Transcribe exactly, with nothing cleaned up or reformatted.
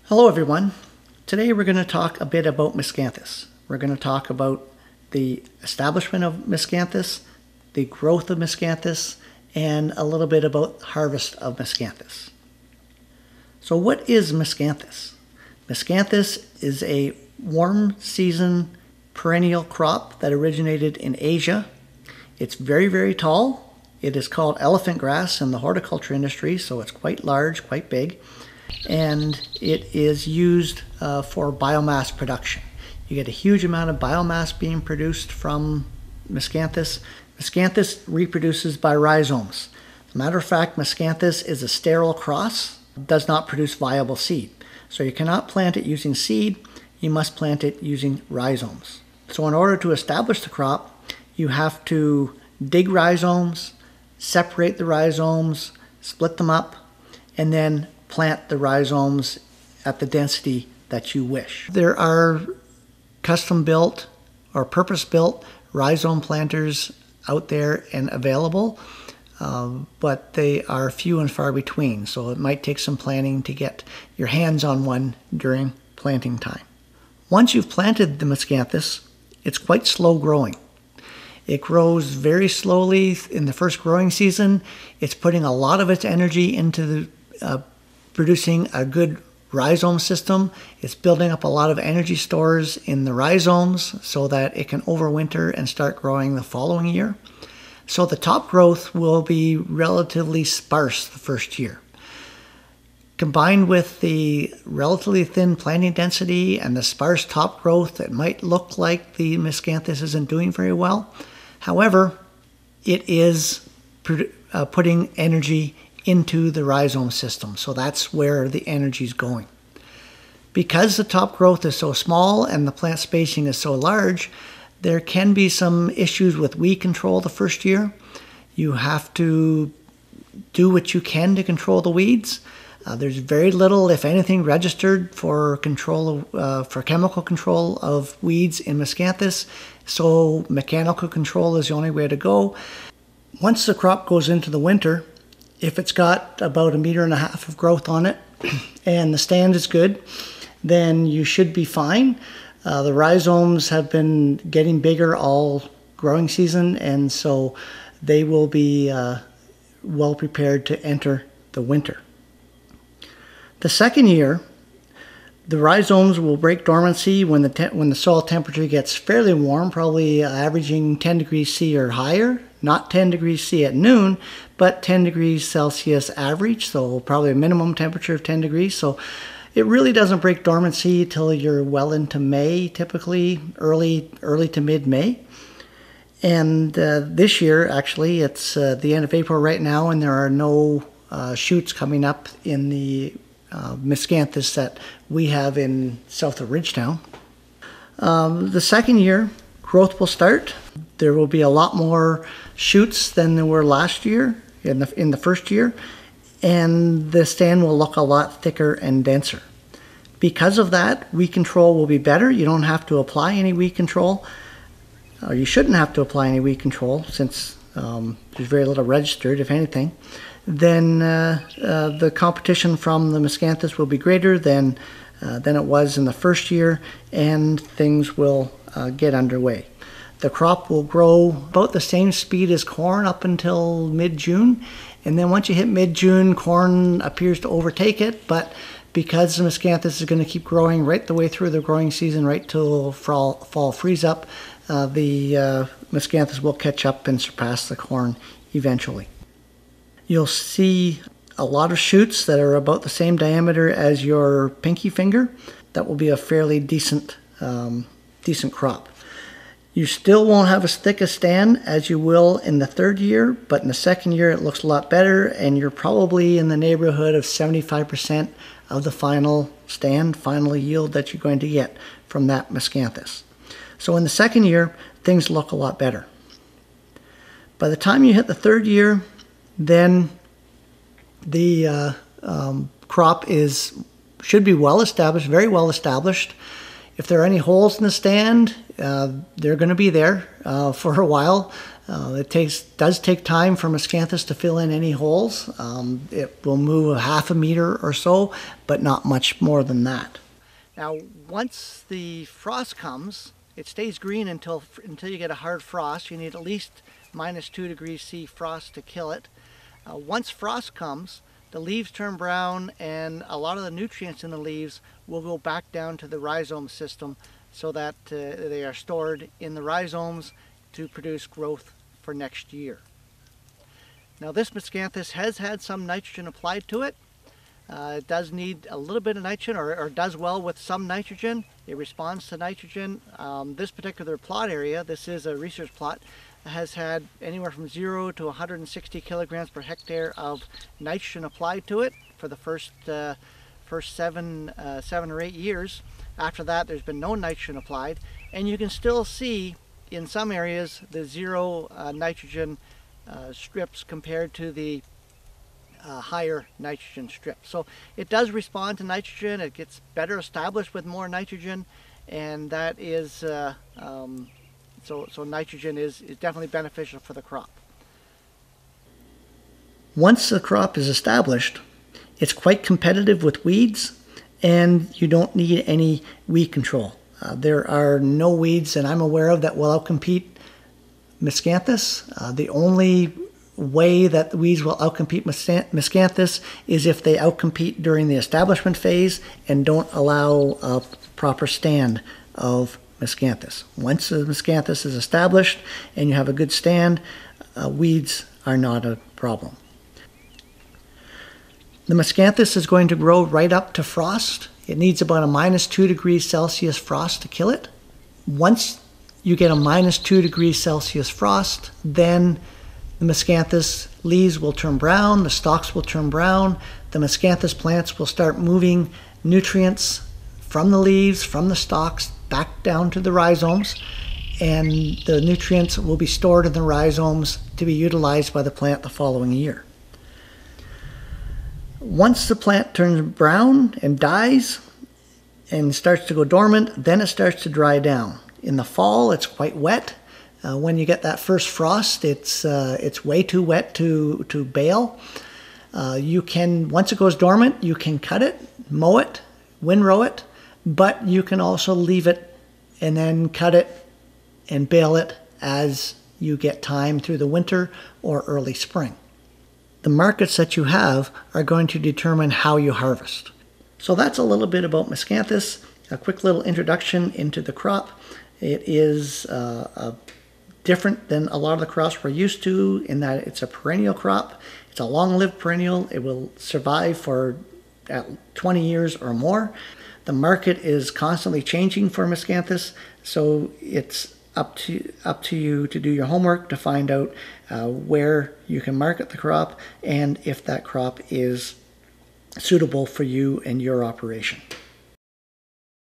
Hello everyone. Today we're going to talk a bit about Miscanthus. We're going to talk about the establishment of Miscanthus, the growth of Miscanthus, and a little bit about harvest of Miscanthus. So what is Miscanthus? Miscanthus is a warm season perennial crop that originated in Asia. It's very, very tall. It is called elephant grass in the horticulture industry, so it's quite large, quite big. And it is used uh, for biomass production. You get a huge amount of biomass being produced from Miscanthus. Miscanthus reproduces by rhizomes. As a matter of fact, Miscanthus is a sterile cross, does not produce viable seed. So you cannot plant it using seed, you must plant it using rhizomes. So in order to establish the crop, you have to dig rhizomes, separate the rhizomes, split them up, and then plant the rhizomes at the density that you wish. There are custom-built or purpose-built rhizome planters out there and available, um, but they are few and far between, so it might take some planning to get your hands on one during planting time. Once you've planted the Miscanthus, it's quite slow growing. It grows very slowly in the first growing season. It's putting a lot of its energy into the uh, producing a good rhizome system. It's building up a lot of energy stores in the rhizomes so that it can overwinter and start growing the following year. So the top growth will be relatively sparse the first year. Combined with the relatively thin planting density and the sparse top growth, it might look like the Miscanthus isn't doing very well. However, it is uh, putting energy into the rhizome system, so that's where the energy is going. Because the top growth is so small and the plant spacing is so large, there can be some issues with weed control the first year. You have to do what you can to control the weeds. Uh, there's very little, if anything, registered for control of, uh, for chemical control of weeds in Miscanthus, so mechanical control is the only way to go. Once the crop goes into the winter, if it's got about a meter and a half of growth on it and the stand is good, then you should be fine. Uh, the rhizomes have been getting bigger all growing season, and so they will be uh, well prepared to enter the winter. The second year, the rhizomes will break dormancy when the, when the soil temperature gets fairly warm, probably averaging ten degrees C or higher. Not ten degrees C at noon, but ten degrees Celsius average, so probably a minimum temperature of ten degrees. So it really doesn't break dormancy until you're well into May, typically early, early to mid-May. And uh, this year, actually, it's uh, the end of April right now, and there are no uh, shoots coming up in the uh, Miscanthus that we have in south of Ridgetown. Um, the second year, growth will start. There will be a lot more shoots than there were last year in the, in the first year, and the stand will look a lot thicker and denser. Because of that, weed control will be better. You don't have to apply any weed control, or you shouldn't have to apply any weed control since um, there's very little registered, if anything. Then uh, uh, the competition from the Miscanthus will be greater than, uh, than it was in the first year, and things will uh, get underway. The crop will grow about the same speed as corn up until mid-June, and then once you hit mid-June, corn appears to overtake it, but because the Miscanthus is going to keep growing right the way through the growing season, right till fall, fall freeze up, uh, the uh, Miscanthus will catch up and surpass the corn eventually. You'll see a lot of shoots that are about the same diameter as your pinky finger. That will be a fairly decent, um, decent crop. You still won't have as thick a stand as you will in the third year, but in the second year it looks a lot better, and you're probably in the neighborhood of seventy-five percent of the final stand, final yield that you're going to get from that Miscanthus. So in the second year, things look a lot better. By the time you hit the third year, then the uh, um, crop is should be well established, very well established. If there are any holes in the stand, uh, they're going to be there uh, for a while. Uh, it takes does take time for Miscanthus to fill in any holes. Um, it will move a half a meter or so, but not much more than that. Now, once the frost comes, it stays green until until you get a hard frost. You need at least minus two degrees C frost to kill it. Uh, once frost comes, the leaves turn brown, and a lot of the nutrients in the leaves will go back down to the rhizome system, so that uh, they are stored in the rhizomes to produce growth for next year. Now, this Miscanthus has had some nitrogen applied to it. Uh, it does need a little bit of nitrogen, or, or does well with some nitrogen. It responds to nitrogen. Um, this particular plot area, this is a research plot, has had anywhere from zero to one hundred sixty kilograms per hectare of nitrogen applied to it for the first uh, first seven uh, seven or eight years. After that, there's been no nitrogen applied, and you can still see in some areas the zero uh, nitrogen uh, strips compared to the uh, higher nitrogen strips. So it does respond to nitrogen. It gets better established with more nitrogen, and that is uh, um, so so nitrogen is, is definitely beneficial for the crop. Once the crop is established, it's quite competitive with weeds, and you don't need any weed control. Uh, there are no weeds that I'm aware of that will outcompete Miscanthus. Uh, the only way that the weeds will outcompete Miscanthus is if they outcompete during the establishment phase and don't allow a proper stand of Miscanthus. Once the Miscanthus is established and you have a good stand, uh, weeds are not a problem. The Miscanthus is going to grow right up to frost. It needs about a minus two degrees Celsius frost to kill it. Once you get a minus two degrees Celsius frost, then the Miscanthus leaves will turn brown, the stalks will turn brown, the Miscanthus plants will start moving nutrients from the leaves, from the stalks, back down to the rhizomes, and the nutrients will be stored in the rhizomes to be utilized by the plant the following year. Once the plant turns brown and dies and starts to go dormant, then it starts to dry down. In the fall, it's quite wet. Uh, when you get that first frost, it's uh, it's way too wet to to bale. Uh, you can, once it goes dormant, you can cut it, mow it, windrow it, but you can also leave it and then cut it and bale it as you get time through the winter or early spring. The markets that you have are going to determine how you harvest. So that's a little bit about Miscanthus, a quick little introduction into the crop. It is uh, a, different than a lot of the crops we're used to in that it's a perennial crop. It's a long-lived perennial. It will survive for at twenty years or more. The market is constantly changing for Miscanthus, so it's up to up to you to do your homework to find out uh, where you can market the crop and if that crop is suitable for you and your operation.